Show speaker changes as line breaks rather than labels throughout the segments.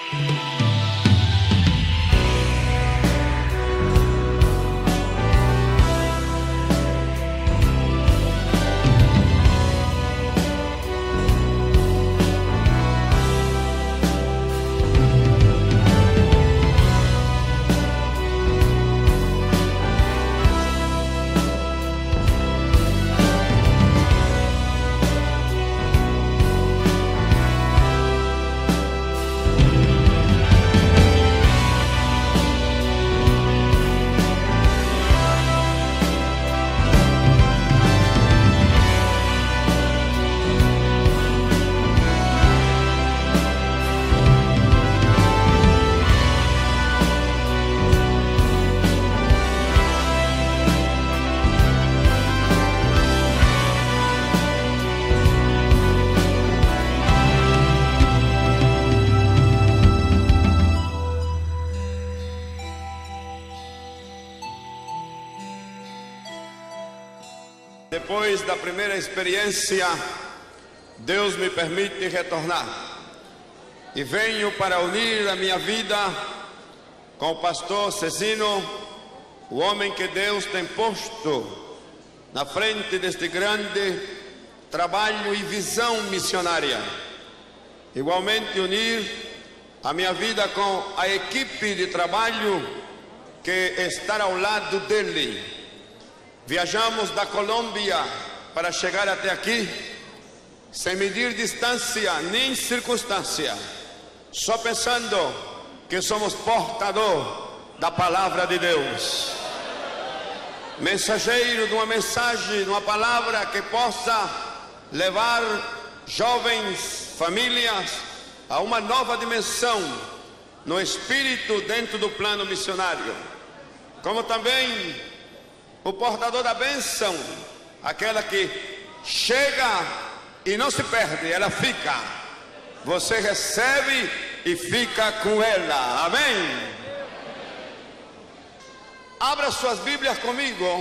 Depois da primeira experiência, Deus me permite retornar e venho para unir a minha vida com o pastor Cezino, o homem que Deus tem posto na frente deste grande trabalho e visão missionária. Igualmente unir a minha vida com a equipe de trabalho que está ao lado dele. Viajamos da Colômbia para chegar até aqui, sem medir distância nem circunstância, só pensando que somos portador da palavra de Deus, mensageiro de uma mensagem, de uma palavra que possa levar jovens, famílias a uma nova dimensão no espírito dentro do plano missionário, como também o portador da bênção, aquela que chega e não se perde, ela fica. Você recebe e fica com ela. Amém? Abra suas Bíblias comigo.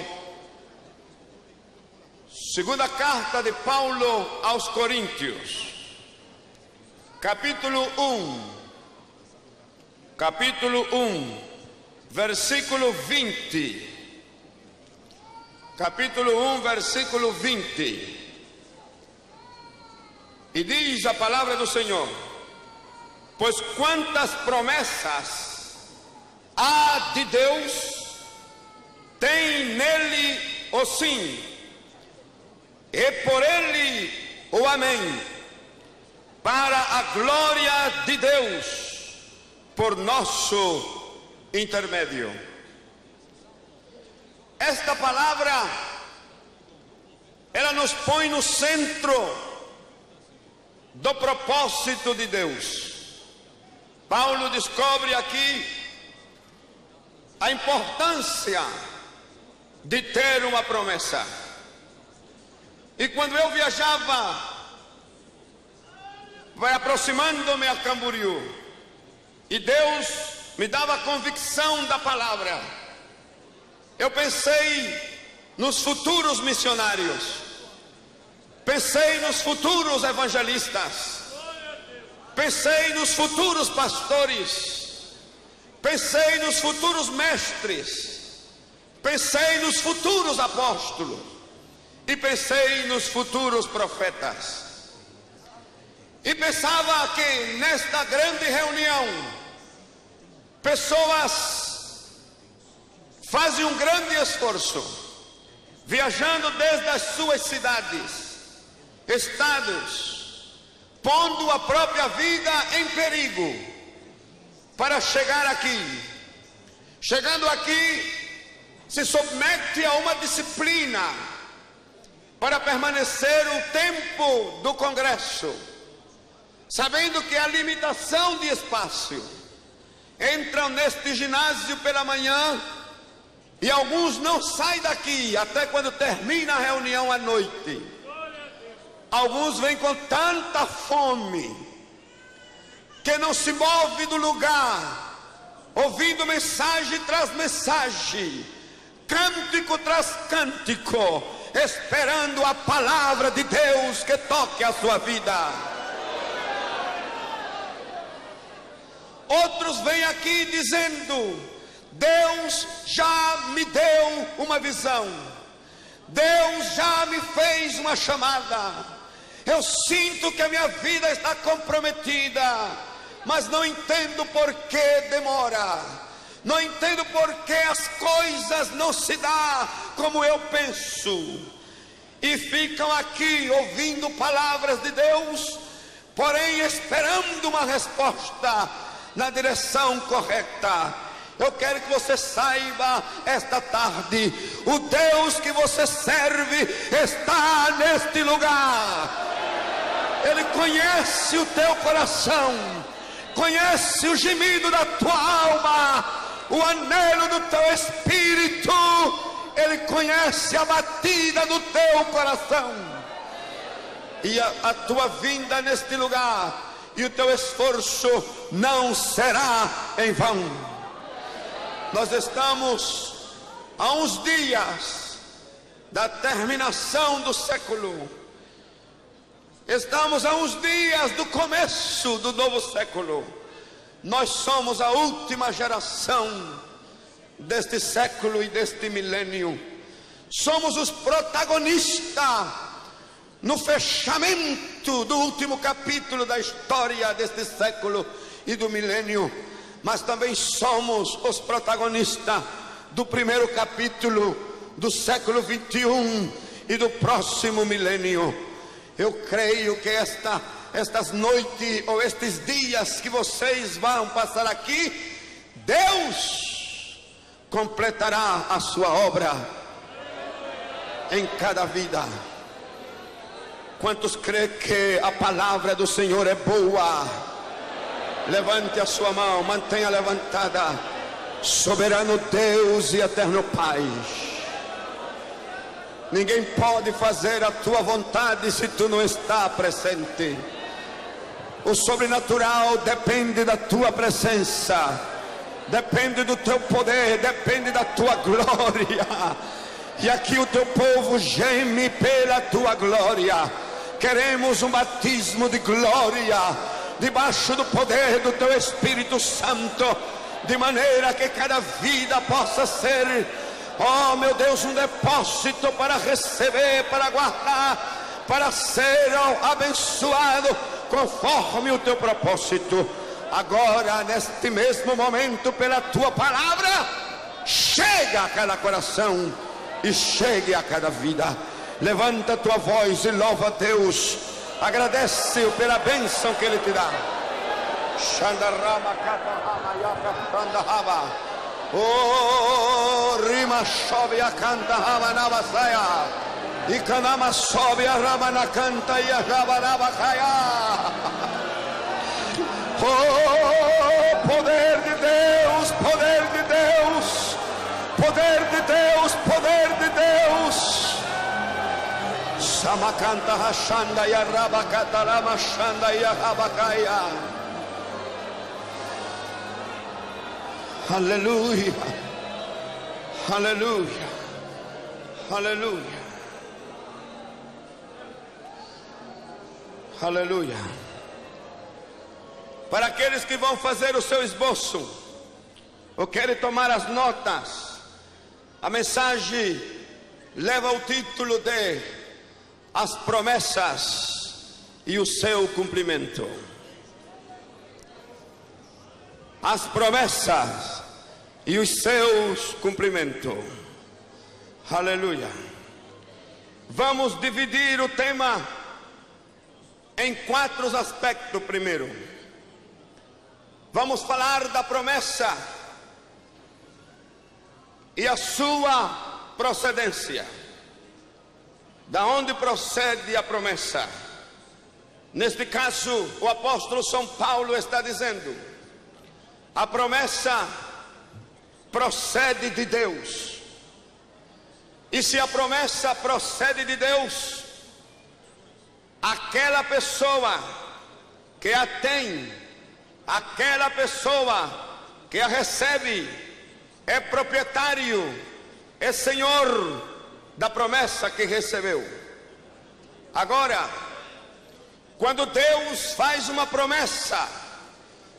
Segunda carta de Paulo aos Coríntios, capítulo 1, versículo 20. Capítulo 1, versículo 20. E diz a palavra do Senhor: pois quantas promessas há de Deus, tem nele o sim, e por ele o amém, para a glória de Deus, por nosso intermédio. Esta palavra, ela nos põe no centro do propósito de Deus. Paulo descobre aqui a importância de ter uma promessa. E quando eu viajava, vai aproximando-me a Camboriú, e Deus me dava a convicção da palavra, eu pensei nos futuros missionários, pensei nos futuros evangelistas, pensei nos futuros pastores, pensei nos futuros mestres, pensei nos futuros apóstolos e pensei nos futuros profetas. E pensava que nesta grande reunião, pessoas fazem um grande esforço, viajando desde as suas cidades, estados, pondo a própria vida em perigo para chegar aqui. Chegando aqui, se submete a uma disciplina para permanecer o tempo do congresso, sabendo que a limitação de espaço. Entram neste ginásio pela manhã e alguns não saem daqui até quando termina a reunião à noite. Alguns vêm com tanta fome que não se move do lugar, ouvindo mensagem tras mensagem, cântico tras cântico, esperando a palavra de Deus que toque a sua vida. Outros vêm aqui dizendo: Deus já me deu uma visão, Deus já me fez uma chamada, eu sinto que a minha vida está comprometida, mas não entendo por que demora, não entendo por que as coisas não se dão como eu penso. E ficam aqui ouvindo palavras de Deus, porém esperando uma resposta na direção correta. Eu quero que você saiba esta tarde: o Deus que você serve está neste lugar. Ele conhece o teu coração, conhece o gemido da tua alma, o anelo do teu espírito. Ele conhece a batida do teu coração. E a tua vinda neste lugar e o teu esforço não será em vão. Nós estamos a uns dias da terminação do século. Estamos a uns dias do começo do novo século. Nós somos a última geração deste século e deste milênio. Somos os protagonistas no fechamento do último capítulo da história deste século e do milênio, mas também somos os protagonistas do primeiro capítulo do século 21 e do próximo milênio. Eu creio que estas noites ou estes dias que vocês vão passar aqui, Deus completará a sua obra em cada vida. Quantos creem que a palavra do Senhor é boa? Levante a sua mão, mantenha levantada. Soberano Deus e eterno Pai, ninguém pode fazer a tua vontade se tu não está presente. O sobrenatural depende da tua presença, depende do teu poder, depende da tua glória. E aqui o teu povo geme pela tua glória. Queremos um batismo de glória, debaixo do poder do teu Espírito Santo, de maneira que cada vida possa ser, oh meu Deus, um depósito para receber, para guardar, para ser abençoado conforme o teu propósito. Agora, neste mesmo momento, pela tua palavra, chega a cada coração e chegue a cada vida. Levanta a tua voz e louva a Deus, agradece-o pela bênção que Ele te dá. Oh, rima sobe a canta rama na basaia, e canama sobe a rama na canta e a raba na bacaia. Oh, poder de Deus, poder de Deus, poder de Deus, poder de Deus. Samakanta hashanda ya rabakata rama shanda ya habakaya. Aleluia, aleluia, aleluia, aleluia. Para aqueles que vão fazer o seu esboço ou querem tomar as notas, a mensagem leva o título de As Promessas e o Seu Cumprimento. As promessas e os seus cumprimentos. Aleluia. Vamos dividir o tema em 4 aspectos. Primeiro, vamos falar da promessa e a sua procedência. Da onde procede a promessa? Neste caso, o apóstolo São Paulo está dizendo: a promessa procede de Deus. E se a promessa procede de Deus, aquela pessoa que a tem, aquela pessoa que a recebe, é proprietário, é senhor da promessa que recebeu. Agora, quando Deus faz uma promessa, Deus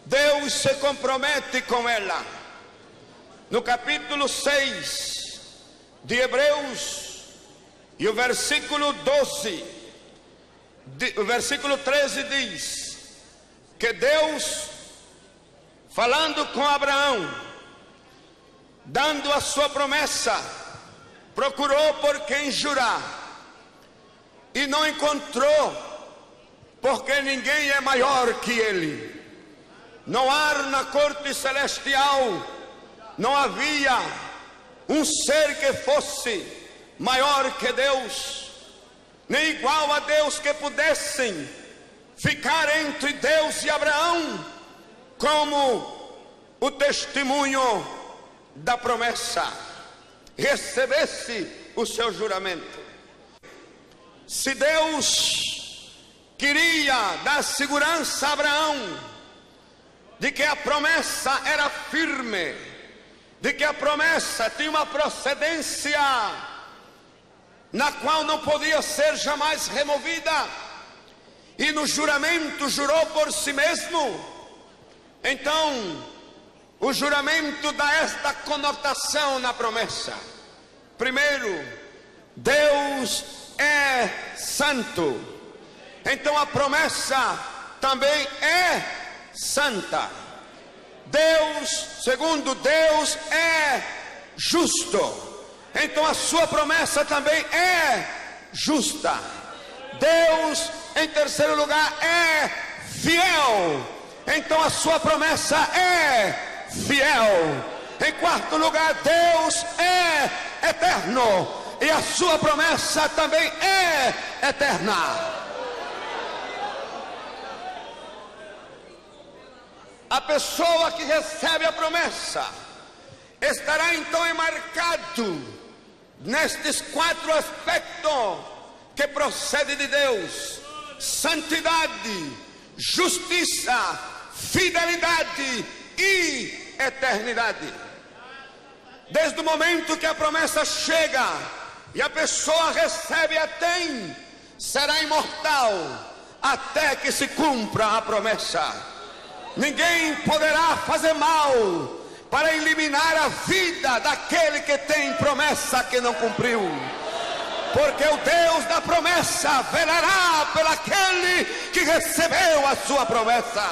Deus se compromete com ela. No capítulo 6 de Hebreus, e o versículo 12, o versículo 13 diz que Deus, falando com Abraão, dando a sua promessa, procurou por quem jurar e não encontrou, porque ninguém é maior que ele. Não há na corte celestial, não havia um ser que fosse maior que Deus, nem igual a Deus, que pudessem ficar entre Deus e Abraão como o testemunho da promessa, recebesse o seu juramento. Se Deus queria dar segurança a Abraão de que a promessa era firme, de que a promessa tinha uma procedência na qual não podia ser jamais removida, e no juramento jurou por si mesmo, então o juramento dá esta conotação na promessa. Primeiro, Deus é santo, então a promessa também é santa. Deus, segundo, Deus é justo, então a sua promessa também é justa. Deus, em terceiro lugar, é fiel, então a sua promessa é fiel. Em quarto lugar, Deus é eterno, e a sua promessa também é eterna. A pessoa que recebe a promessa estará então enmarcado nestes quatro aspectos que procede de Deus: santidade, justiça, fidelidade e eternidade. Desde o momento que a promessa chega e a pessoa recebe, a tem, será imortal até que se cumpra a promessa. Ninguém poderá fazer mal para eliminar a vida daquele que tem promessa que não cumpriu, porque o Deus da promessa velará pelaquele que recebeu a sua promessa.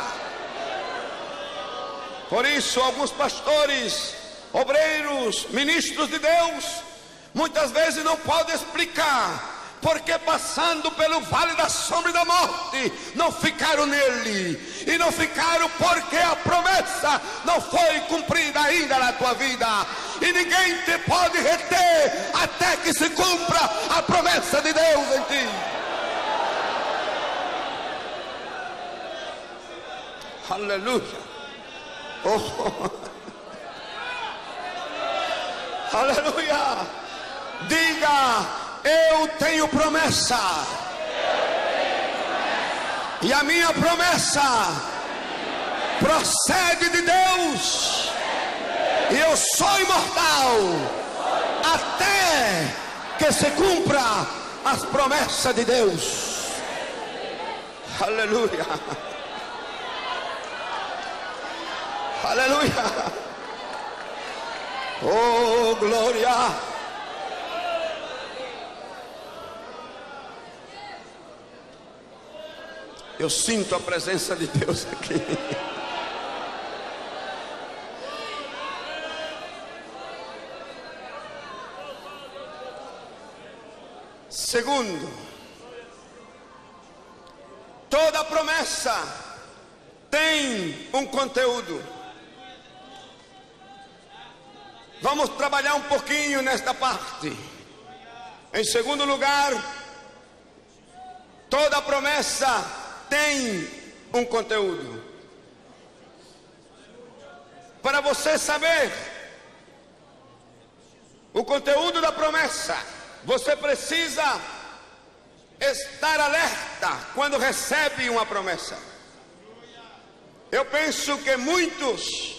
Por isso, alguns pastores, obreiros, ministros de Deus, muitas vezes não podem explicar porque, passando pelo vale da sombra e da morte, não ficaram nele, e não ficaram porque a promessa não foi cumprida ainda na tua vida, e ninguém te pode reter até que se cumpra a promessa de Deus em ti. Aleluia. Oh. Aleluia. Diga: eu tenho promessa, e a minha promessa procede de Deus, e eu sou imortal até que se cumpra as promessas de Deus. Aleluia. Aleluia. Oh, glória. Eu sinto a presença de Deus aqui. Segundo, toda promessa tem um conteúdo. Vamos trabalhar um pouquinho nesta parte. Em segundo lugar, toda promessa tem um conteúdo. Para você saber o conteúdo da promessa, você precisa estar alerta quando recebe uma promessa. Eu penso que muitos,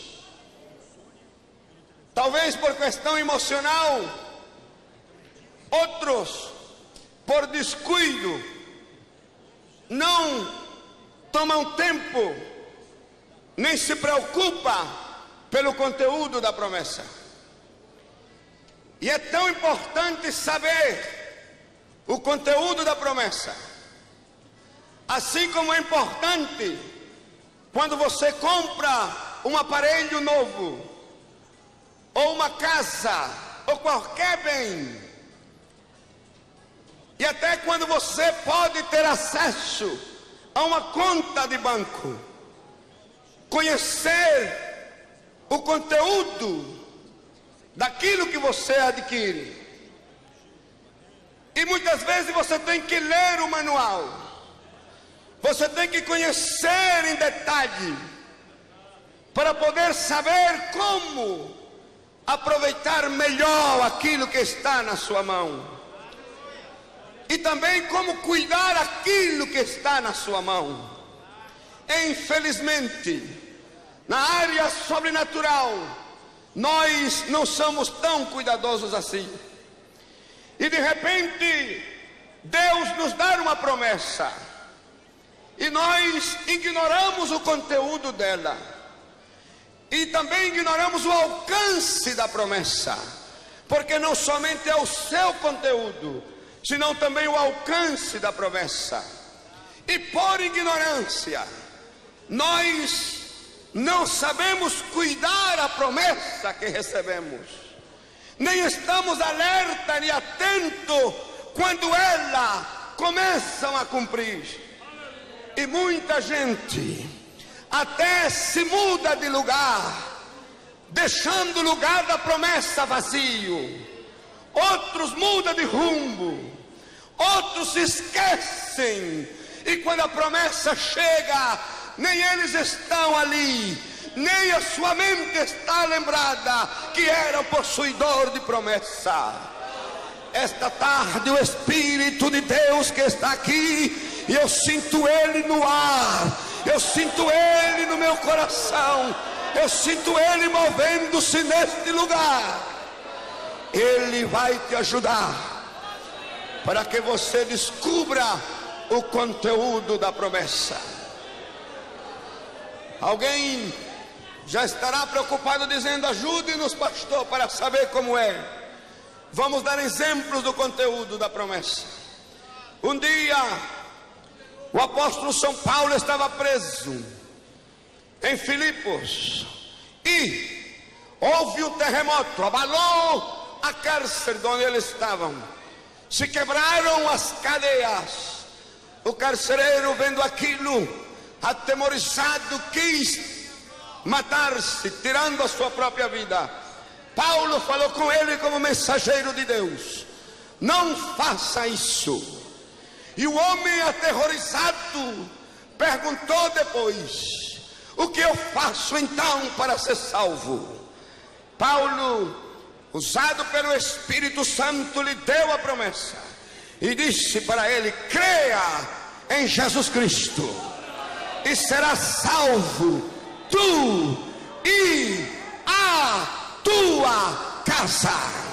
talvez por questão emocional, outros por descuido, não tomam tempo nem se preocupa pelo conteúdo da promessa. E é tão importante saber o conteúdo da promessa, assim como é importante quando você compra um aparelho novo, ou uma casa, ou qualquer bem, e até quando você pode ter acesso a uma conta de banco, conhecer o conteúdo daquilo que você adquire. E muitas vezes você tem que ler o manual, você tem que conhecer em detalhe, para poder saber como aproveitar melhor aquilo que está na sua mão, e também como cuidar aquilo que está na sua mão. Infelizmente, na área sobrenatural, nós não somos tão cuidadosos assim. E de repente, Deus nos dá uma promessa, e nós ignoramos o conteúdo dela, e também ignoramos o alcance da promessa, porque não somente é o seu conteúdo, senão também o alcance da promessa. E por ignorância, nós não sabemos cuidar a promessa que recebemos, nem estamos alerta nem atento quando ela começam a cumprir. E muita gente até se muda de lugar, deixando o lugar da promessa vazio. Outros mudam de rumo, outros se esquecem, e quando a promessa chega, nem eles estão ali, nem a sua mente está lembrada que era o possuidor de promessa. Esta tarde o Espírito de Deus que está aqui, e eu sinto Ele no ar, eu sinto Ele no meu coração, eu sinto Ele movendo-se neste lugar. Ele vai te ajudar para que você descubra o conteúdo da promessa. Alguém já estará preocupado dizendo: ajude-nos, pastor, para saber como é. Vamos dar exemplos do conteúdo da promessa. Um dia, o apóstolo São Paulo estava preso em Filipos, e houve um terremoto, abalou a cárcere onde eles estavam, se quebraram as cadeias. O carcereiro, vendo aquilo, atemorizado, quis matar-se, tirando a sua própria vida. Paulo falou com ele como mensageiro de Deus: não faça isso. E o homem, aterrorizado, perguntou depois: o que eu faço então para ser salvo? Paulo, usado pelo Espírito Santo, lhe deu a promessa e disse para ele: creia em Jesus Cristo e serás salvo, tu e a tua casa.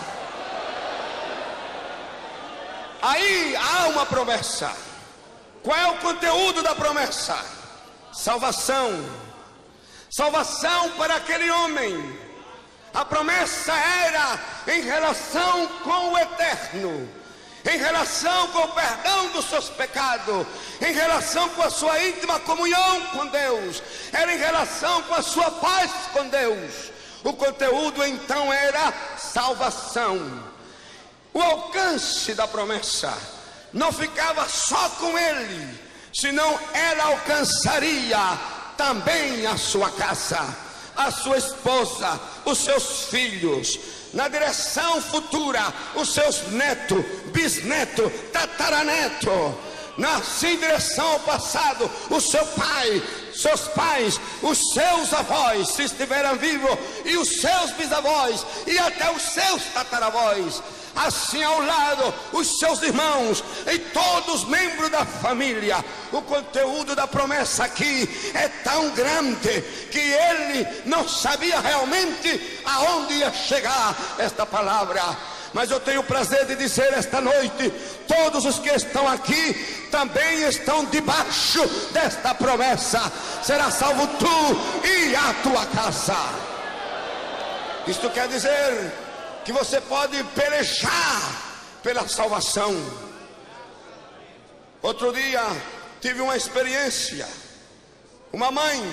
Aí há uma promessa. Qual é o conteúdo da promessa? Salvação. Salvação para aquele homem. A promessa era em relação com o eterno, em relação com o perdão dos seus pecados, em relação com a sua íntima comunhão com Deus, era em relação com a sua paz com Deus. O conteúdo então era salvação. O alcance da promessa não ficava só com ele, senão ela alcançaria também a sua casa, a sua esposa, os seus filhos, na direção futura, os seus netos, bisnetos, tataranetos, em direção ao passado, o seu pai, seus pais, os seus avós, se estiverem vivos, e os seus bisavós, e até os seus tataravós. Assim ao lado, os seus irmãos e todos os membros da família. O conteúdo da promessa aqui é tão grande que ele não sabia realmente aonde ia chegar esta palavra, Mas eu tenho o prazer de dizer esta noite: todos os que estão aqui também estão debaixo desta promessa. Será salvo tu e a tua casa. Isto quer dizer que você pode pelejar pela salvação. Outro dia tive uma experiência. Uma mãe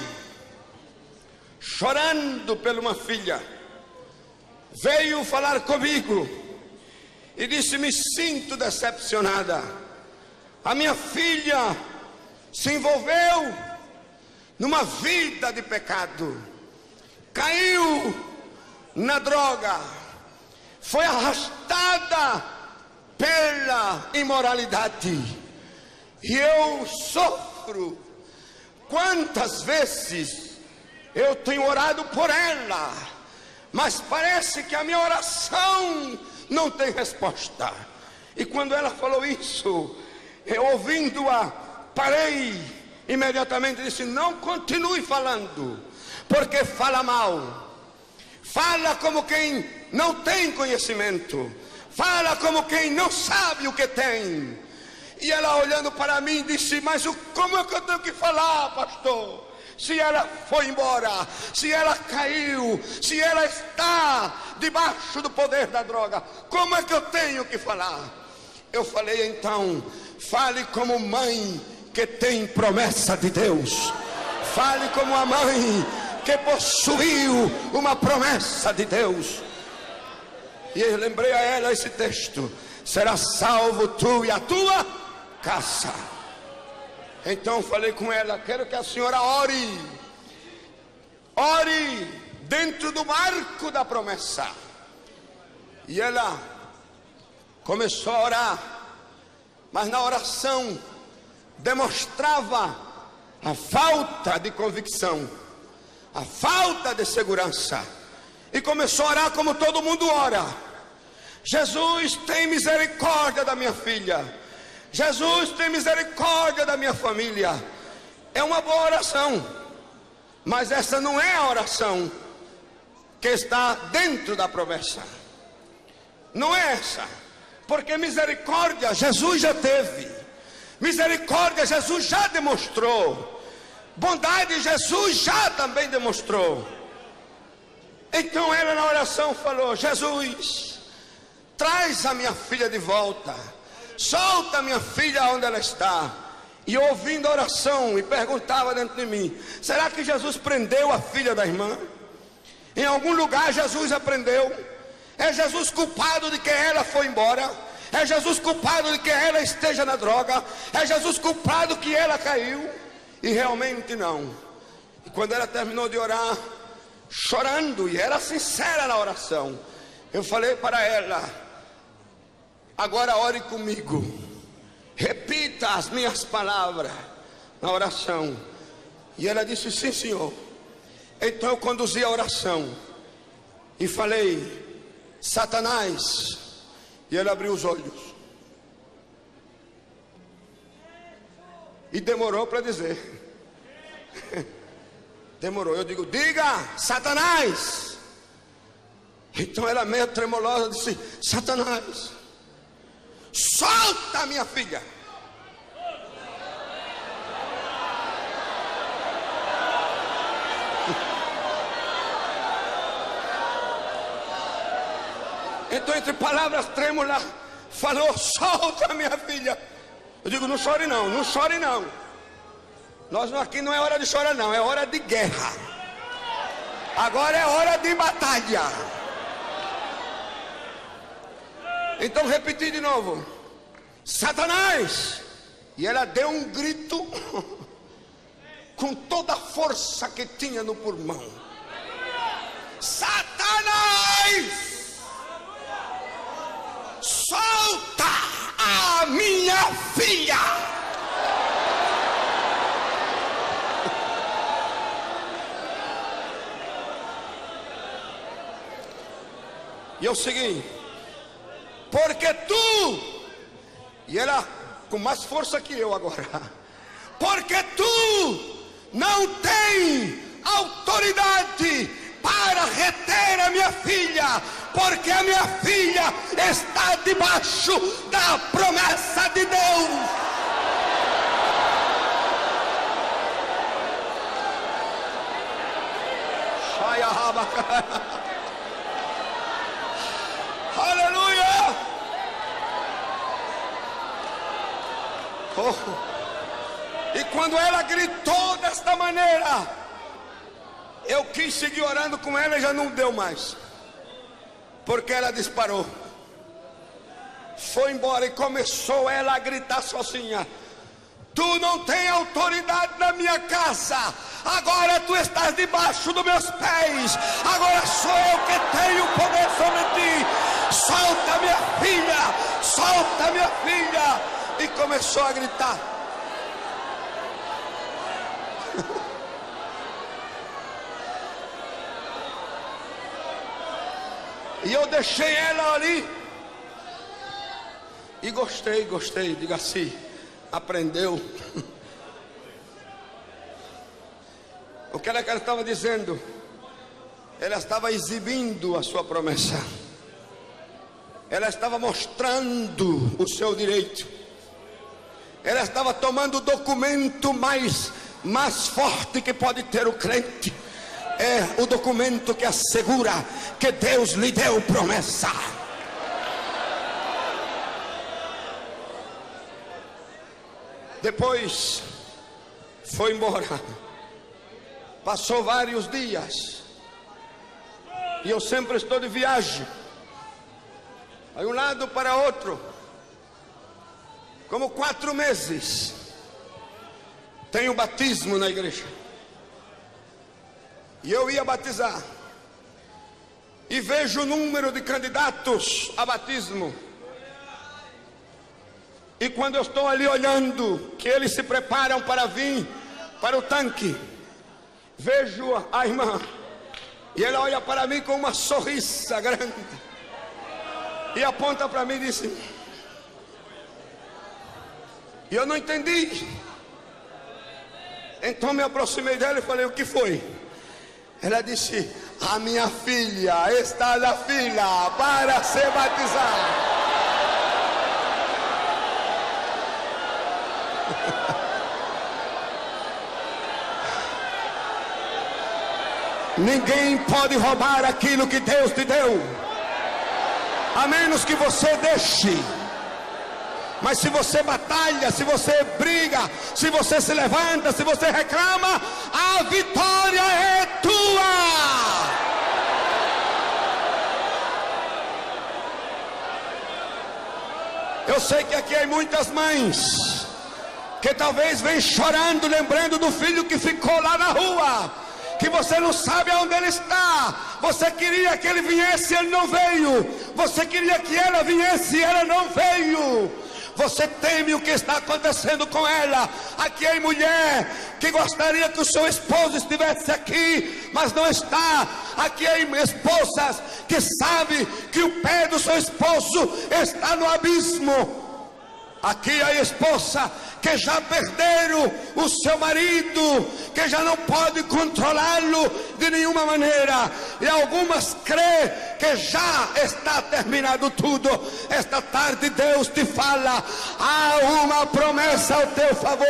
chorando por uma filha veio falar comigo e disse: me sinto decepcionada. A minha filha se envolveu numa vida de pecado, caiu na droga, foi arrastada pela imoralidade, e eu sofro. Quantas vezes eu tenho orado por ela, mas parece que a minha oração não tem resposta. E quando ela falou isso, eu, ouvindo-a, parei imediatamente e disse: não continue falando, porque fala mal, fala como quem não tem conhecimento, fala como quem não sabe o que tem. E ela, olhando para mim, disse: mas como é que eu tenho que falar, pastor? Se ela foi embora, se ela caiu, se ela está debaixo do poder da droga, como é que eu tenho que falar? Eu falei: então, fale como mãe que tem promessa de Deus. Fale como a mãe que possuiu uma promessa de Deus. E eu lembrei a ela esse texto: será salvo tu e a tua casa. Então falei com ela: quero que a senhora ore dentro do marco da promessa. E ela começou a orar, mas na oração demonstrava a falta de convicção, a falta de segurança, e começou a orar como todo mundo ora: Jesus, tem misericórdia da minha filha. Jesus, tem misericórdia da minha família. É uma boa oração, mas essa não é a oração que está dentro da promessa. Não é essa, porque misericórdia Jesus já teve, misericórdia Jesus já demonstrou, bondade Jesus já também demonstrou. Então ela, na oração, falou: Jesus, traz a minha filha de volta, solta a minha filha onde ela está. E eu, ouvindo a oração, e perguntava dentro de mim: será que Jesus prendeu a filha da irmã? Em algum lugar Jesus a prendeu? É Jesus culpado de que ela foi embora? É Jesus culpado de que ela esteja na droga? É Jesus culpado que ela caiu? E realmente não. E quando ela terminou de orar, chorando, e era sincera na oração, eu falei para ela: agora ore comigo, repita as minhas palavras na oração. E ela disse: sim, senhor. Então eu conduzi a oração e falei: Satanás. E ela abriu os olhos e demorou para dizer. Demorou. Eu digo: diga, Satanás. Então ela, meio tremolosa, disse: Satanás, solta a minha filha. Então, entre palavras trêmulas, falou: solta a minha filha. Eu digo: não chore não, não chore não. Nós aqui não é hora de chorar não, é hora de guerra. Agora é hora de batalha. Então repeti de novo: Satanás. E ela deu um grito com toda a força que tinha no pulmão: Satanás, solta a minha filha. E eu segui: porque tu, e ela com mais força que eu agora, porque tu não tem autoridade para para reter a minha filha, porque a minha filha está debaixo da promessa de Deus. Aleluia! E quando ela gritou desta maneira, eu quis seguir orando com ela e já não deu mais, porque ela disparou, foi embora e começou ela a gritar sozinha: tu não tem autoridade na minha casa, agora tu estás debaixo dos meus pés, agora sou eu que tenho poder sobre ti, solta minha filha, solta minha filha. E começou a gritar. E eu deixei ela ali. E gostei, diga assim, aprendeu. O que ela estava dizendo? Ela estava exibindo a sua promessa. Ela estava mostrando o seu direito. Ela estava tomando o documento mais forte que pode ter o crente. É o documento que assegura que Deus lhe deu promessa. Depois foi embora. Passou vários dias. E eu sempre estou de viagem, de um lado para outro, como 4 meses. Tenho batismo na igreja. E eu ia batizar. E vejo o número de candidatos a batismo. E quando eu estou ali olhando, que eles se preparam para vir para o tanque, vejo a irmã. E ela olha para mim com uma sorriça grande. E aponta para mim e disse... E eu não entendi. Então me aproximei dela e falei: o que foi? Ela disse: a minha filha está na fila para ser batizada. Ninguém pode roubar aquilo que Deus te deu, a menos que você deixe. Mas se você batalha, se você briga, se você se levanta, se você reclama, a vitória é tua. Eu sei que aqui há muitas mães que talvez vêm chorando, lembrando do filho que ficou lá na rua, que você não sabe aonde ele está. Você queria que ele viesse, ele não veio. Você queria que ela viesse, ela não veio. Você teme o que está acontecendo com ela. Aqui é mulher que gostaria que o seu esposo estivesse aqui, mas não está. Aqui é esposas que sabem que o pé do seu esposo está no abismo. Aqui a esposa que já perderam o seu marido, que já não pode controlá-lo de nenhuma maneira, e algumas creem que já está terminado tudo. Esta tarde Deus te fala: há uma promessa ao teu favor.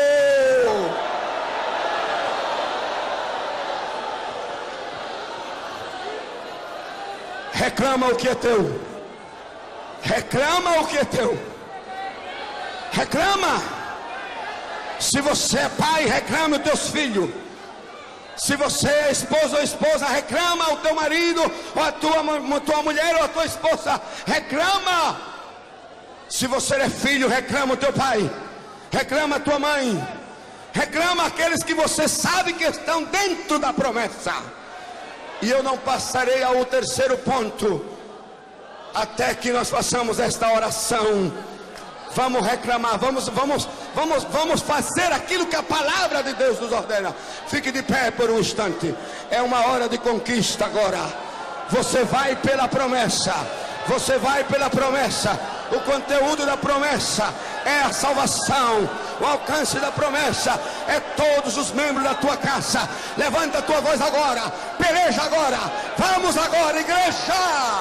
Reclama o que é teu. Reclama o que é teu. Reclama. Se você é pai, reclama os teus filhos. Se você é esposo ou esposa, reclama o teu marido, ou a tua mulher ou a tua esposa. Reclama. Se você é filho, reclama o teu pai. Reclama a tua mãe. Reclama aqueles que você sabe que estão dentro da promessa. E eu não passarei ao terceiro ponto até que nós façamos esta oração. Vamos reclamar, vamos fazer aquilo que a palavra de Deus nos ordena. Fique de pé por um instante. É uma hora de conquista agora. Você vai pela promessa. Você vai pela promessa. O conteúdo da promessa é a salvação. O alcance da promessa é todos os membros da tua casa. Levanta a tua voz agora, peleja agora, vamos agora, igreja.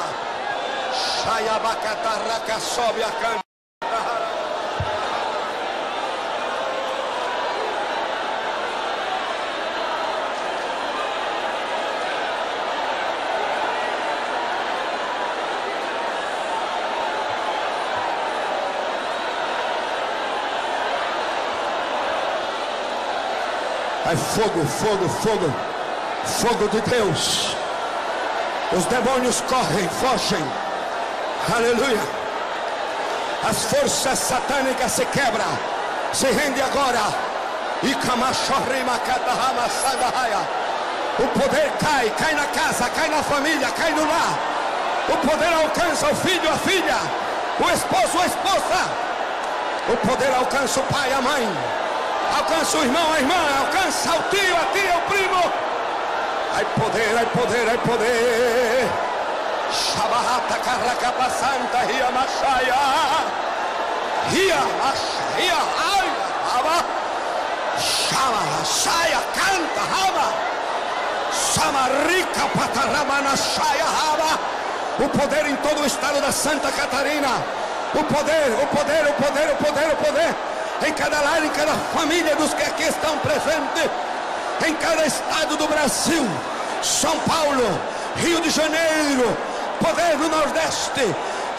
Shaiabacatarraca, sobe a canta. É fogo, fogo, fogo, fogo de Deus. Os demônios correm, fogem. Aleluia. As forças satânicas se quebram. Se rende agora. O poder cai, cai na casa, cai na família, cai no lar. O poder alcança o filho, a filha, o esposo, a esposa. O poder alcança o pai, a mãe. Alcança o irmão, a irmã, alcança o tio, a tia, o primo. Ai poder, ai poder, ai poder. Shabahata Karakapa Santa Ria Machaya. Ria Machaya, ai, Haba. Shama, Shaya, canta, Haba. Samarika Pataramana Shaya, Haba. O poder em todo o estado da Santa Catarina. O poder, o poder, o poder, o poder, o poder. Em cada lar, em cada família dos que aqui estão presentes, em cada estado do Brasil, São Paulo, Rio de Janeiro, poder no Nordeste,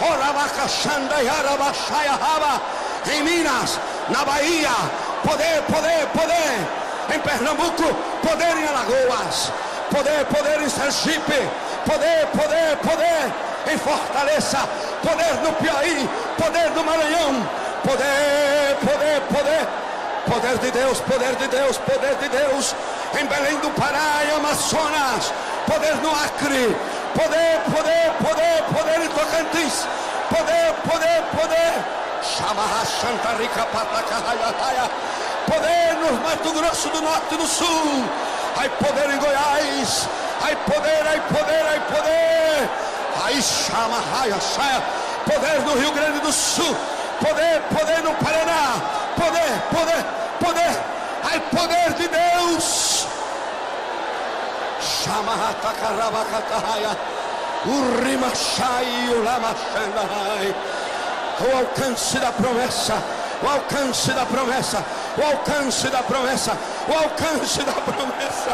em Minas, na Bahia, poder, poder, poder, em Pernambuco, poder em Alagoas, poder, poder em Sergipe, poder, poder, poder em Fortaleza, poder no Piauí, poder no Maranhão. Poder, poder, poder, poder de Deus, poder de Deus, poder de Deus, em Belém do Pará e Amazonas, poder no Acre, poder, poder, poder, poder em Tocantins, poder, poder, poder, Chama Santa Rica Patacarraia, poder no Mato Grosso do Norte e do Sul, ai poder em Goiás, ai poder, ai poder, ai poder, ai chama, ai, saia, poder no Rio Grande do Sul. Poder, poder no Paraná, poder, poder, poder, ai poder de Deus. Chama Atacarabacataia, o Rimachai, o Lamachandai. O alcance da promessa, o alcance da promessa, o alcance da promessa, o alcance da promessa.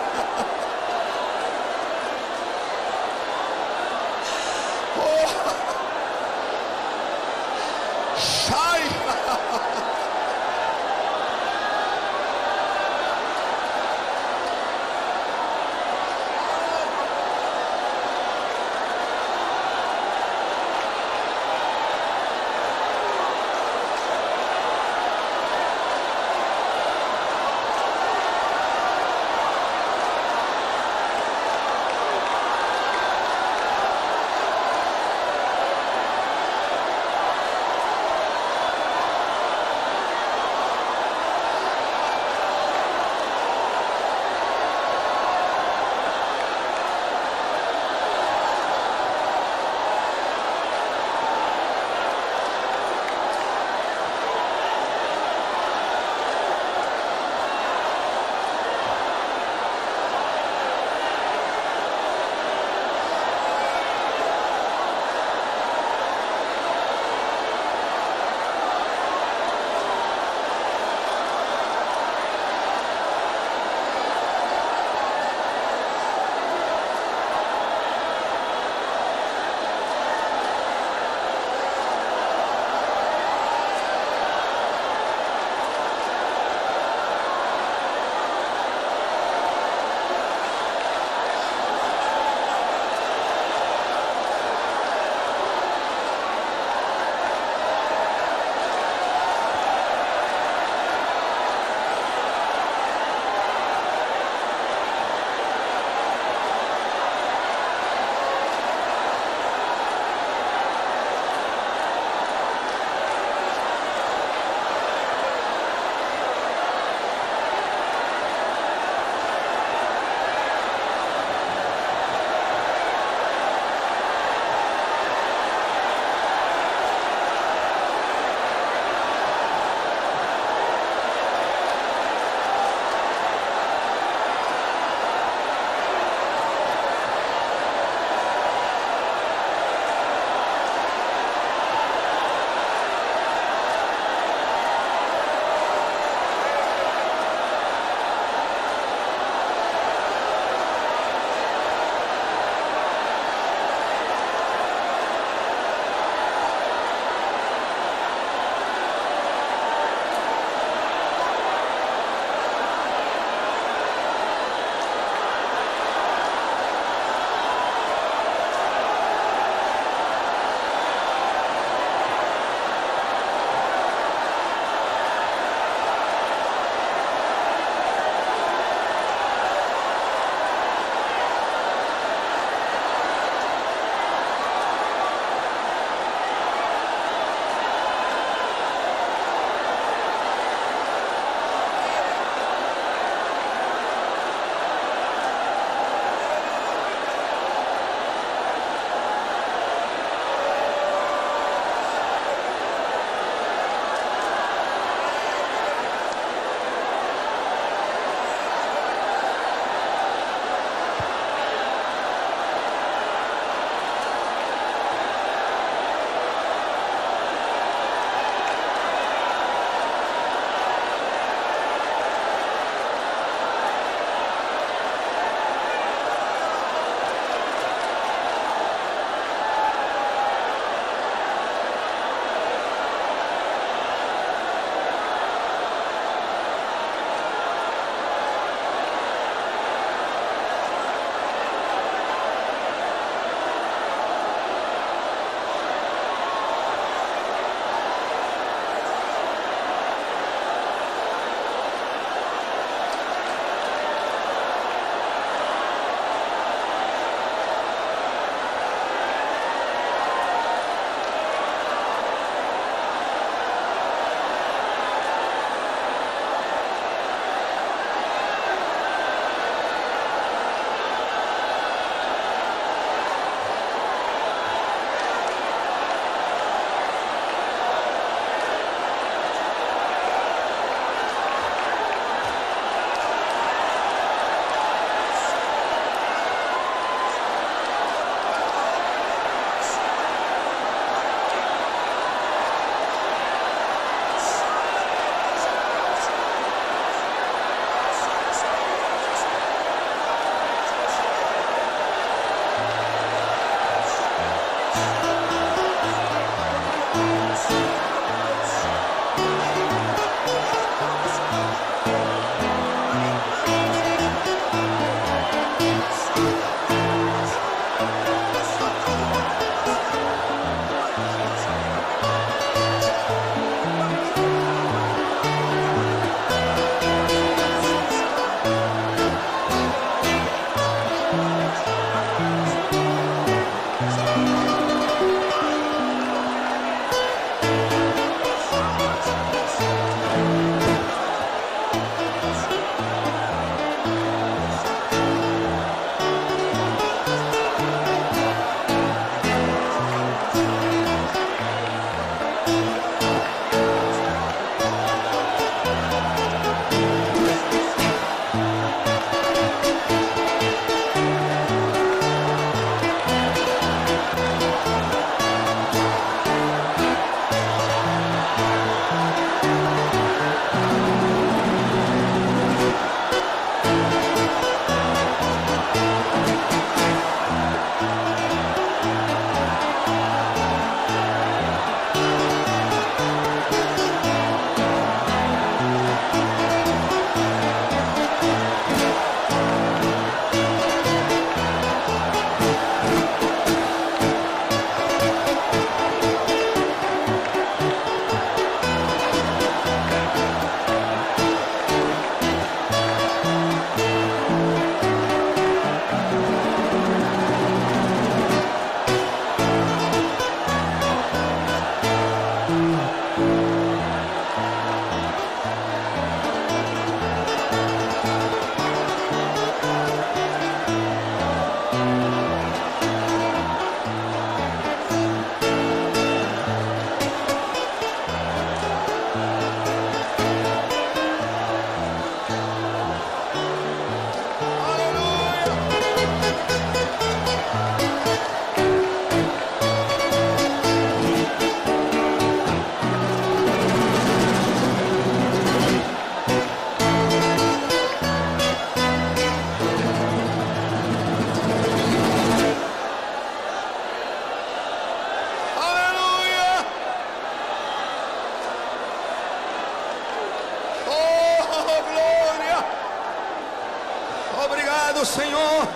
do Senhor.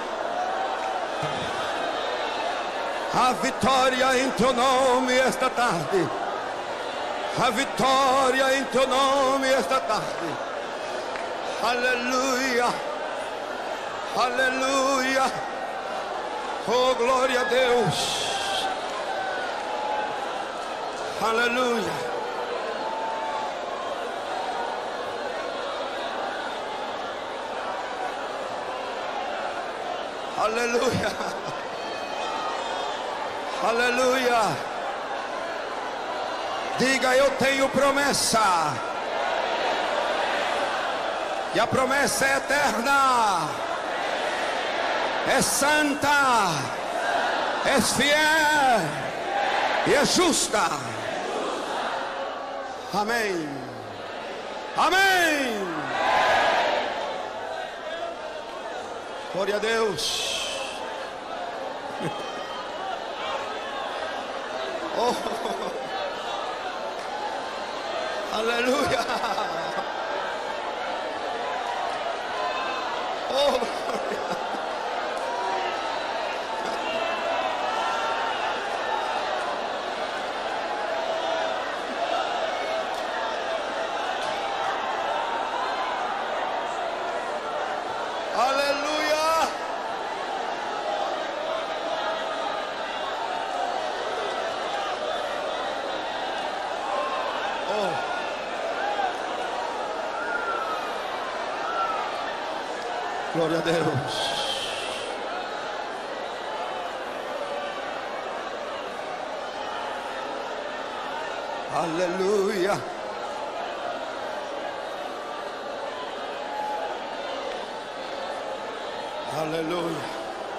A vitória em teu nome esta tarde. A vitória em teu nome esta tarde. Aleluia. Aleluia. Oh, glória a Deus. Aleluia. Aleluia. Aleluia. Diga: eu tenho promessa. E a promessa é eterna, é santa, é fiel e é justa. Amém. Amém. Glória a Deus. Oh. Aleluia. Oh, aleluia. Oh. Glória a Deus. Aleluia. Aleluia.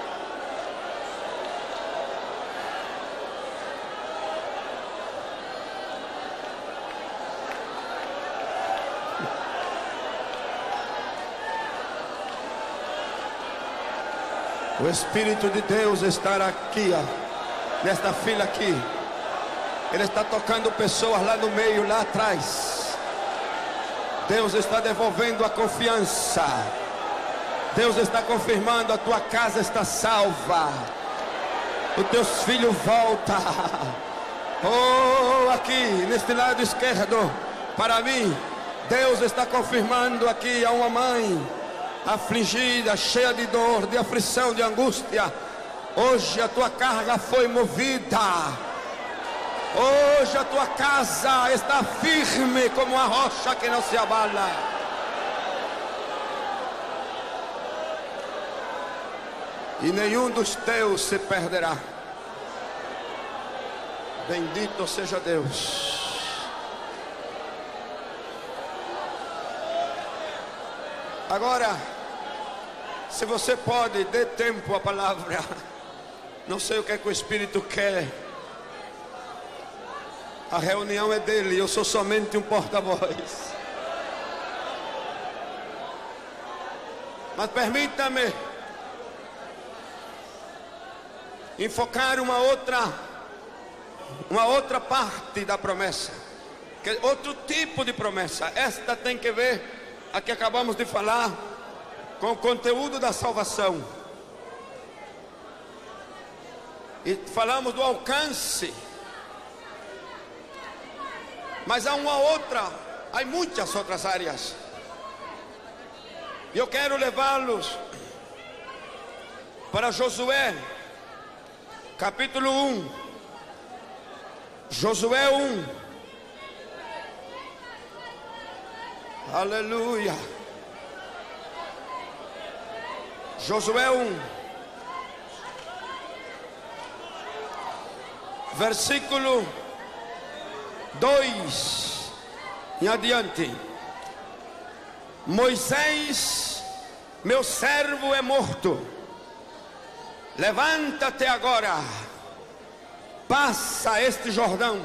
O Espírito de Deus está aqui, ó, nesta fila aqui. Ele está tocando pessoas lá no meio, lá atrás. Deus está devolvendo a confiança. Deus está confirmando: a tua casa está salva, os teus filhos voltam. Oh, aqui neste lado esquerdo, para mim, Deus está confirmando aqui a uma mãe afligida, cheia de dor, de aflição, de angústia. Hoje a tua carga foi movida. Hoje a tua casa está firme como uma rocha que não se abala. E nenhum dos teus se perderá. Bendito seja Deus. Agora, se você pode, dê tempo à palavra. Não sei o que é que o Espírito quer. A reunião é dele, eu sou somente um porta-voz. Mas permita-me enfocar uma outra parte da promessa, que é outro tipo de promessa. Esta tem que ver, a que acabamos de falar, com o conteúdo da salvação. E falamos do alcance. Mas há muitas outras áreas. E eu quero levá-los para Josué, capítulo 1. Josué 1. Aleluia. Josué 1. Versículo 2 em adiante. Moisés, meu servo, é morto. Levanta-te agora, passa este Jordão,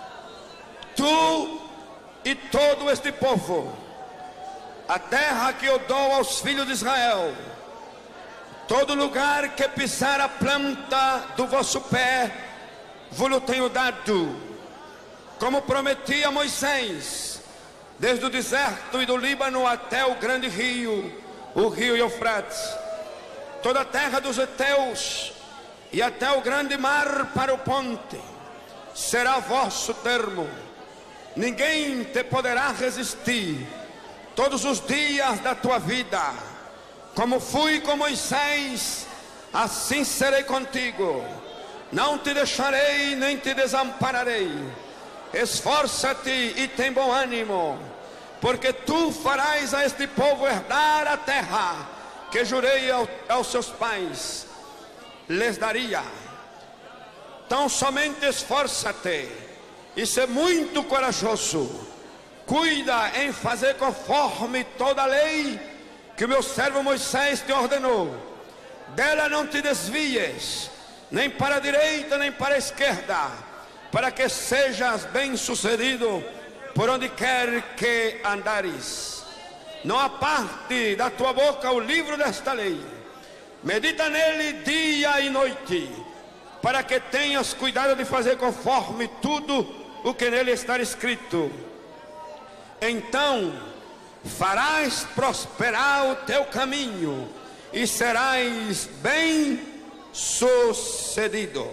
tu e todo este povo, a terra que eu dou aos filhos de Israel. Todo lugar que pisar a planta do vosso pé, vos tenho dado, como prometi a Moisés, desde o deserto e do Líbano até o grande rio, o rio Eufrates. toda a terra dos heteus e até o grande mar para o ponte, será vosso termo. Ninguém te poderá resistir todos os dias da tua vida. Como fui com Moisés, assim serei contigo. Não te deixarei nem te desampararei. Esforça-te e tem bom ânimo, porque tu farás a este povo herdar a terra que jurei aos seus pais lhes daria. Então somente esforça-te e ser muito corajoso. Cuida em fazer conforme toda a lei que o meu servo Moisés te ordenou. Dela não te desvies, nem para a direita nem para a esquerda, para que sejas bem-sucedido por onde quer que andares. Não aparte da tua boca o livro desta lei. Medita nele dia e noite, para que tenhas cuidado de fazer conforme tudo o que nele está escrito. Então farás prosperar o teu caminho e serás bem-sucedido.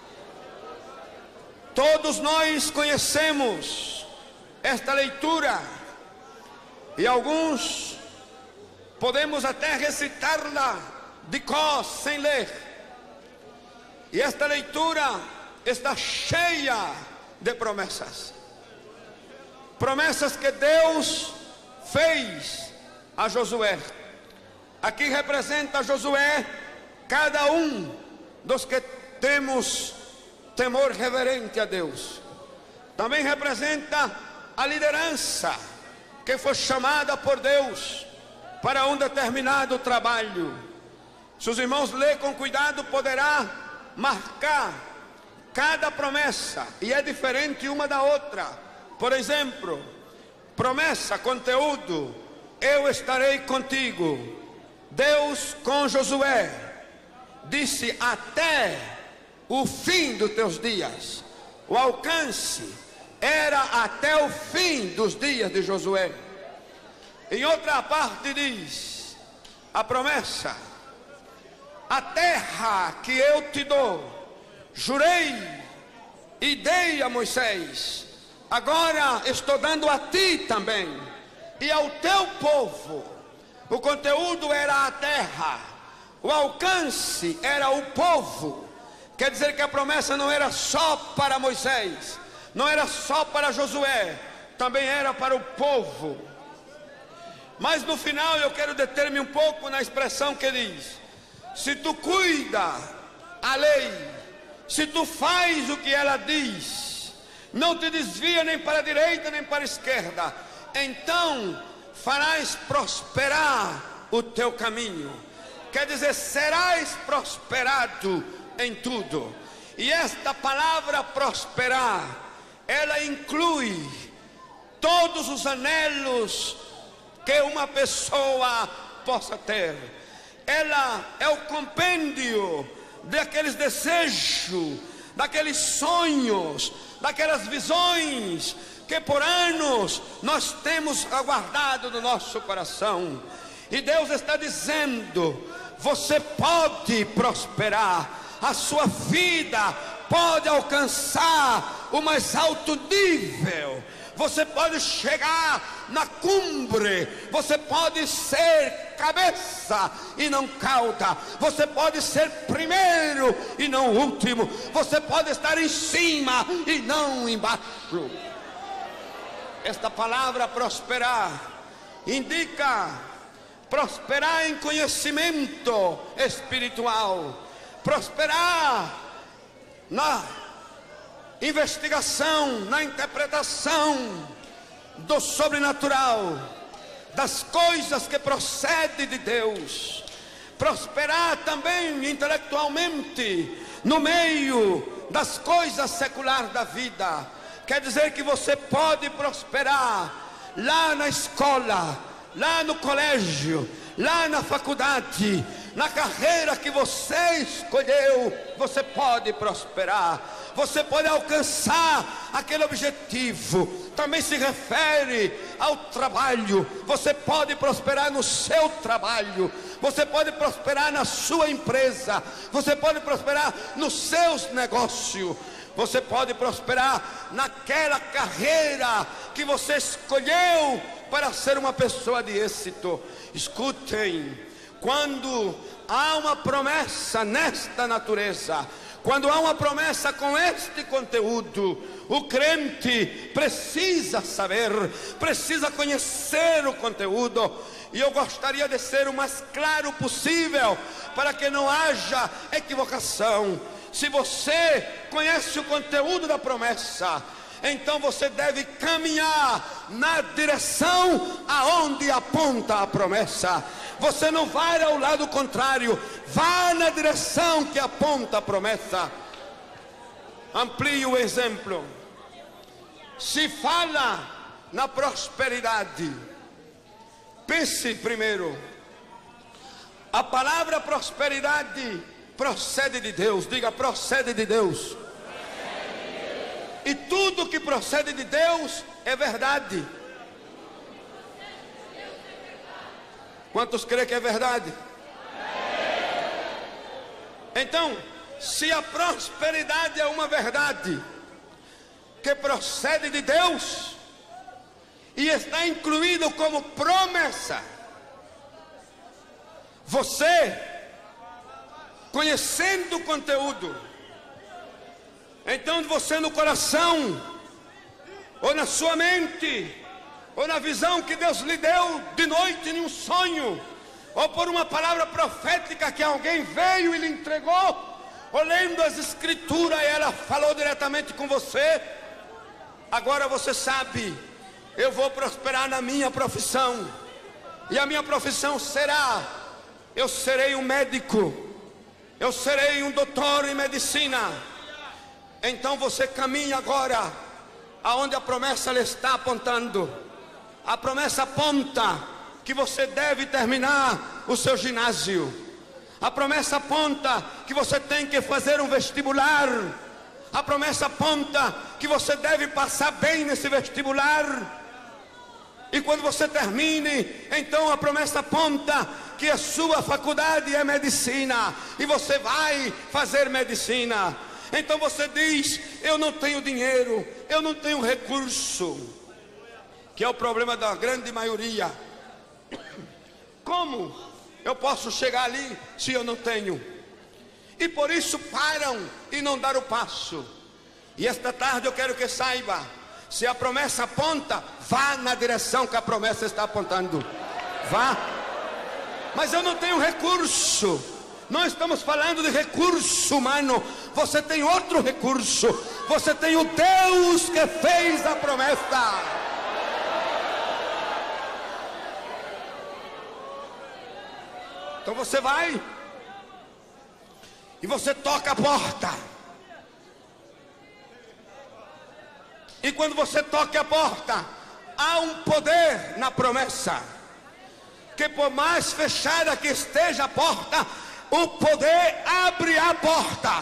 Todos nós conhecemos esta leitura e alguns podemos até recitá-la de cor, sem ler. E esta leitura está cheia de promessas. Promessas que Deus fez a Josué. Aqui representa Josué cada um dos que temos temor reverente a Deus. Também representa a liderança que foi chamada por Deus para um determinado trabalho. Se os irmãos lerem com cuidado, poderá marcar cada promessa, e é diferente uma da outra. Por exemplo, promessa, conteúdo: eu estarei contigo. Deus com Josué disse: até o fim dos teus dias. O alcance era até o fim dos dias de Josué. Em outra parte diz a promessa: a terra que eu te dou, jurei e dei a Moisés, agora estou dando a ti também e ao teu povo. O conteúdo era a terra, o alcance era o povo. Quer dizer que a promessa não era só para Moisés, não era só para Josué, também era para o povo. Mas no final eu quero deter-me um pouco na expressão que diz: se tu cuida a lei, se tu faz o que ela diz, não te desvia nem para a direita nem para a esquerda, então farás prosperar o teu caminho. Quer dizer, serás prosperado em tudo. E esta palavra prosperar, ela inclui todos os anelos que uma pessoa possa ter. Ela é o compêndio daqueles desejos, daqueles sonhos, daquelas visões que por anos nós temos aguardado no nosso coração. E Deus está dizendo: você pode prosperar, a sua vida pode alcançar o mais alto nível. Você pode chegar na cumbre, você pode ser cabeça e não cauda, você pode ser primeiro e não último, você pode estar em cima e não embaixo. Esta palavra prosperar indica prosperar em conhecimento espiritual, prosperar na investigação, na interpretação do sobrenatural, das coisas que procedem de Deus, prosperar também intelectualmente no meio das coisas seculares da vida. Quer dizer que você pode prosperar lá na escola, lá no colégio, lá na faculdade, Na carreira que você escolheu, você pode prosperar, você pode alcançar aquele objetivo. Também se refere ao trabalho. Você pode prosperar no seu trabalho, você pode prosperar na sua empresa, você pode prosperar nos seus negócios, você pode prosperar naquela carreira que você escolheu para ser uma pessoa de êxito. Escutem, quando há uma promessa nesta natureza, quando há uma promessa com este conteúdo, o crente precisa saber, precisa conhecer o conteúdo. E eu gostaria de ser o mais claro possível, para que não haja equivocação. Se você conhece o conteúdo da promessa, então você deve caminhar na direção aonde aponta a promessa. Você não vai ao lado contrário, vá na direção que aponta a promessa. Amplie o exemplo. Se fala na prosperidade, pense primeiro, a palavra prosperidade procede de Deus. Diga: procede de Deus. E tudo que procede de Deus é verdade. Quantos creem que é verdade? Então, se a prosperidade é uma verdade que procede de Deus e está incluído como promessa, você, conhecendo o conteúdo, então você no coração, ou na sua mente, ou na visão que Deus lhe deu de noite em um sonho, ou por uma palavra profética que alguém veio e lhe entregou, ou lendo as escrituras e ela falou diretamente com você, agora você sabe: eu vou prosperar na minha profissão, e a minha profissão será, eu serei um médico, eu serei um doutor em medicina. Então você caminha agora aonde a promessa lhe está apontando. A promessa aponta que você deve terminar o seu ginásio. A promessa aponta que você tem que fazer um vestibular. A promessa aponta que você deve passar bem nesse vestibular. E quando você termine, então a promessa aponta que a sua faculdade é medicina, e você vai fazer medicina. Então você diz: eu não tenho dinheiro, eu não tenho recurso, que é o problema da grande maioria. Como eu posso chegar ali se eu não tenho? E por isso param e não dão o passo. E esta tarde eu quero que saiba: se a promessa aponta, vá na direção que a promessa está apontando. Vá. Mas eu não tenho recurso. Não estamos falando de recurso humano. Você tem outro recurso. Você tem o Deus que fez a promessa. Então você vai e você toca a porta. E quando você toca a porta, há um poder na promessa, que por mais fechada que esteja a porta, o poder abre a porta.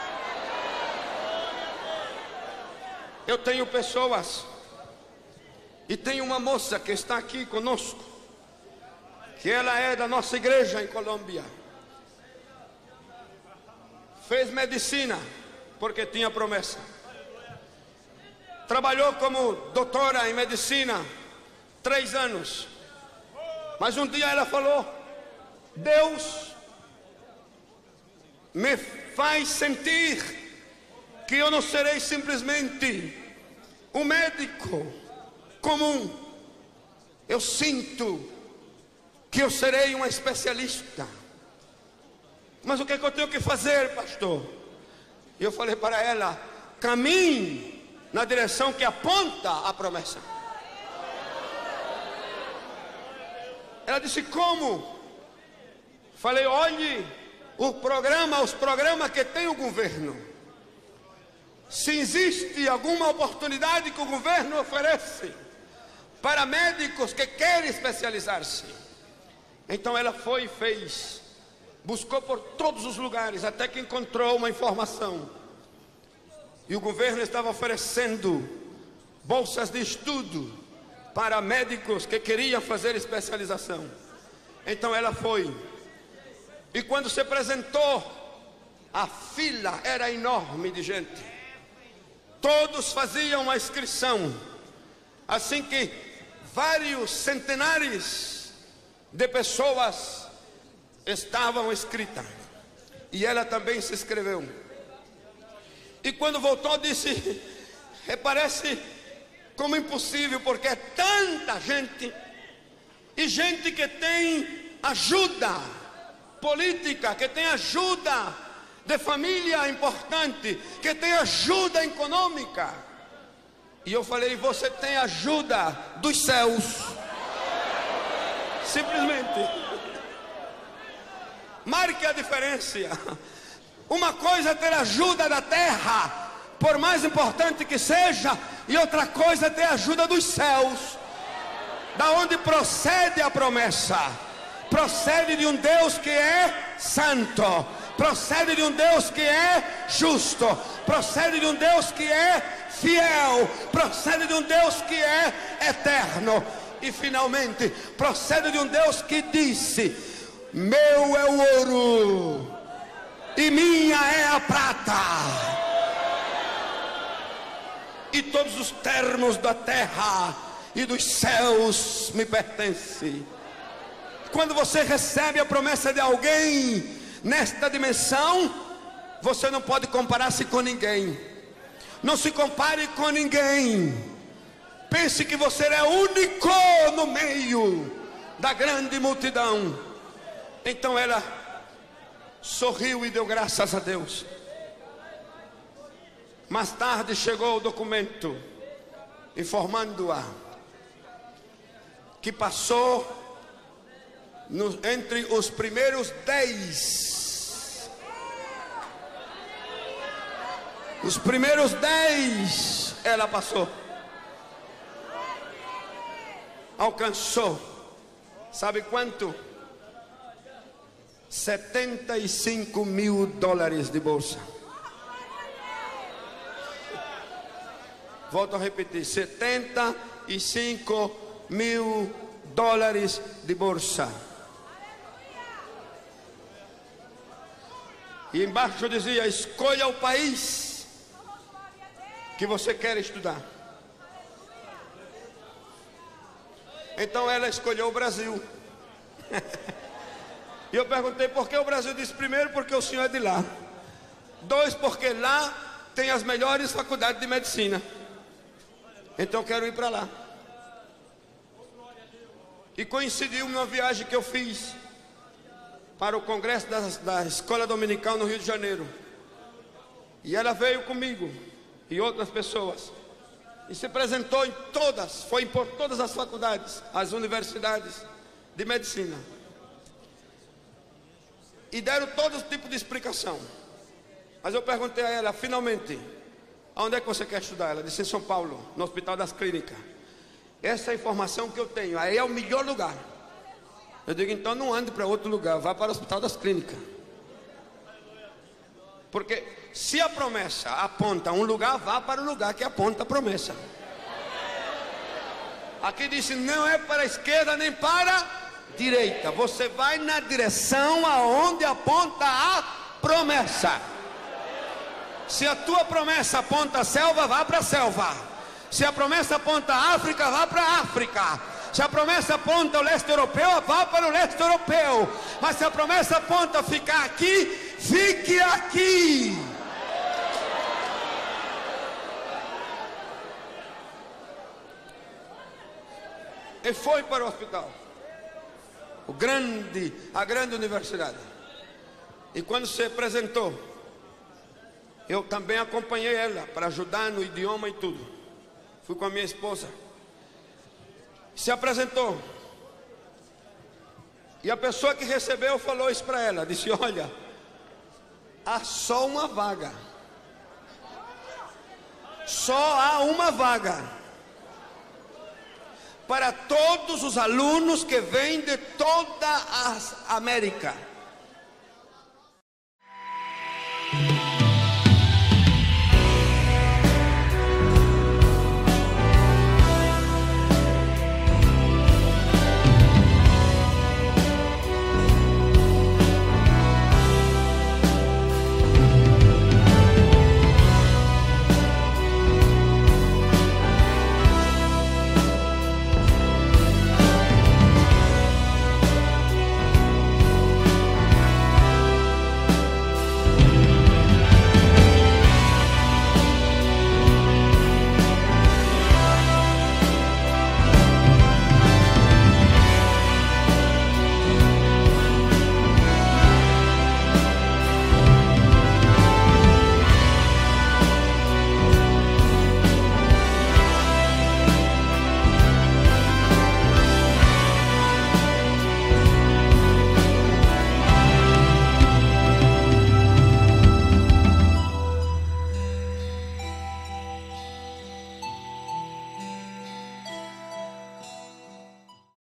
Eu tenho pessoas, e tem uma moça que está aqui conosco, que ela é da nossa igreja em Colômbia. Fez medicina porque tinha promessa. Trabalhou como doutora em medicina 3 anos. Mas um dia ela falou: Deus me faz sentir que eu não serei simplesmente um médico comum. Eu sinto que eu serei uma especialista. Mas o que é que eu tenho que fazer, pastor? E eu falei para ela: caminhe na direção que aponta a promessa. Ela disse: como? Falei: olhe os programas que tem o governo. Se existe alguma oportunidade que o governo oferece para médicos que querem especializar-se. Então ela foi e fez. buscou por todos os lugares, até que encontrou uma informação. E o governo estava oferecendo bolsas de estudo para médicos que queriam fazer especialização. Então ela foi. E quando se apresentou, a fila era enorme de gente. Todos faziam a inscrição. Assim que vários centenares de pessoas estavam inscritas. E ela também se inscreveu. E quando voltou disse, parece como impossível, porque é tanta gente. E gente que tem ajuda política, que tem ajuda de família importante, que tem ajuda econômica. E eu falei, você tem ajuda dos céus. Simplesmente. Marque a diferença. Uma coisa é ter ajuda da terra, por mais importante que seja, e outra coisa é ter ajuda dos céus, da onde procede a promessa. Procede de um Deus que é santo, procede de um Deus que é justo, procede de um Deus que é fiel, procede de um Deus que é eterno. E finalmente procede de um Deus que disse, meu é o ouro e minha é a prata, e todos os termos da terra e dos céus me pertencem. Quando você recebe a promessa de alguém nesta dimensão, você não pode comparar-se com ninguém. Não se compare com ninguém. Pense que você é único no meio da grande multidão. Então ela sorriu e deu graças a Deus. Mais tarde chegou o documento informando-a que passou entre os primeiros 10. Os primeiros 10 ela passou. Alcançou. Sabe quanto? $75 mil de bolsa. Volto a repetir, $75 mil de bolsa. E embaixo dizia, escolha o país que você quer estudar. Então ela escolheu o Brasil. E eu perguntei por que o Brasil. Disse, primeiro porque o senhor é de lá. 2, porque lá tem as melhores faculdades de medicina. Então eu quero ir para lá. E coincidiu numa viagem que eu fiz para o congresso da escola dominical no Rio de Janeiro. E ela veio comigo e outras pessoas. E se apresentou em todas, foi por todas as faculdades, as universidades de medicina. E deram todo tipo de explicação. Mas eu perguntei a ela, finalmente, aonde é que você quer estudar? Ela disse, em São Paulo, no Hospital das Clínicas. Essa é a informação que eu tenho, aí é o melhor lugar. Eu digo, então não ande para outro lugar, vá para o Hospital das Clínicas. Porque se a promessa aponta um lugar, vá para o lugar que aponta a promessa. Aqui disse, não é para a esquerda nem para a direita. Você vai na direção aonde aponta a promessa. Se a tua promessa aponta a selva, vá para a selva. Se a promessa aponta a África, vá para a África. Se a promessa aponta ao leste europeu, vá para o leste europeu. Mas se a promessa aponta a ficar aqui, fique aqui. E foi para o hospital, a grande universidade. E quando se apresentou, eu também acompanhei ela para ajudar no idioma e tudo. Fui com a minha esposa. Se apresentou. E a pessoa que recebeu falou isso para ela. Disse, olha, há só uma vaga. Só há uma vaga. Para todos os alunos que vêm de toda a América.